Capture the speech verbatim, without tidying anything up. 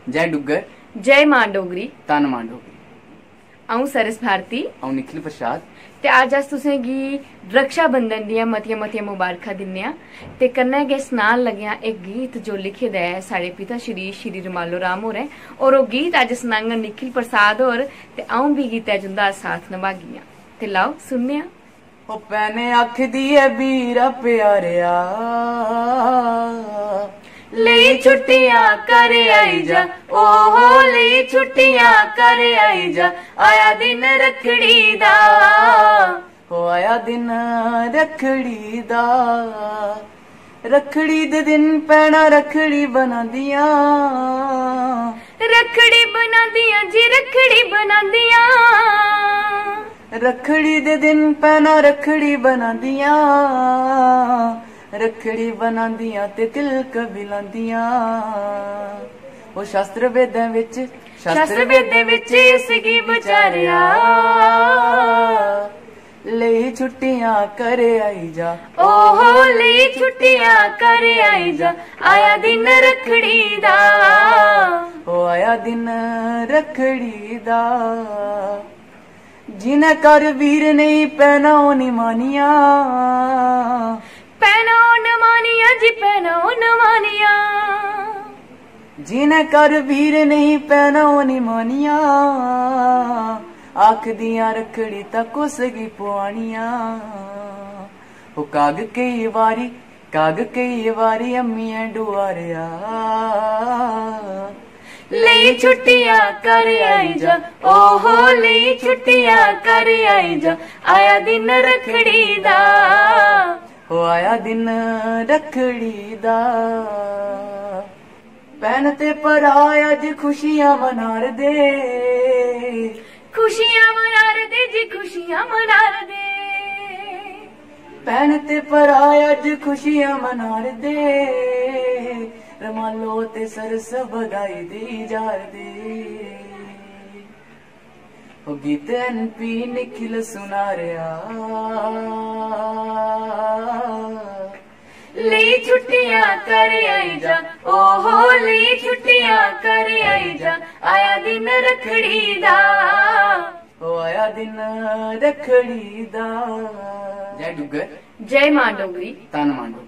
जय डुग्गर, जय मां डोगरी, तन मां डोगरी। अऊं सरस भारती, अऊं निखिल प्रसाद। ते अज अस तुसें गी रक्षा बंधन दियां मतियां मतियां मुबारखां दिन्ने आं ते कन्नै गै सनान लगे आं एक गीत जो लिखे दा है साढ़े पिता श्री श्री रमालो राम होरें, और ओह् गीत अज सनाङन निखिल प्रसाद होर, ते अऊं भी गीतै च उंदा साथ नभागी आं। ते लाओ सुनने आं। ओ भैने आखदी ऐ बीरा प्यारेआ ले छुट्टियां कर आई जा, ओहो ले छुट्टियां कर आई जा, आया दिन रखड़ी दा, हो आया दिन रखड़ी दा। रखड़ी दे दिन भैणां रखड़ी बनांदियां, रखड़ी बनांदियां जी रखड़ी बनांदियां, रखड़ी दे दिन भैणां रखड़ी बनांदियां, रखड़ी बनांदियां ते तिलक भी लांदियां। ओ शास्त्र वेदां विच शास्त्र वेदें विच इसगी बचारिया, ले छुट्टियां कर आई जा, ओहो ले छुट्टियां कर आई जा, आया दिन रखड़ी दा, ओ आया दिन रखड़ी दा। जिन्हें कर वीर नहीं पैना नी मानिया, पैना न मानिया जी पैना न मानिया, जिन्हें कर वीर नहीं पैना नी मानिया, आख दियां रखड़ी तक उसगी पुआनिया। ओ काग कई वारी काग कई वारी अम्मियां डुआरिया, ले छुट्टियां कर आई जा, ओहो ले छुट्टियां कर आई जा, आया दिन रखड़ी दा, हो आया दिन रखड़ी दा। भैन ते भरा अज खुशियां मनार दे, खुशियां मनार दे जी खुशियां मनार दे, भैन ते भरा अज खुशियां मनार दे, रमालो ते सरस बधाई दी जार दे। ओ गीत एन पी निखिल सुना रहा, ले छुट्टियां कर आई जा, ओहो ले छुट्टियां कर आई जा, आया दिन रखड़ी दा, ओ आया दिन रखड़ी दा। जय डुग्गर, जय मां डोगरी, तन मां डोगरी।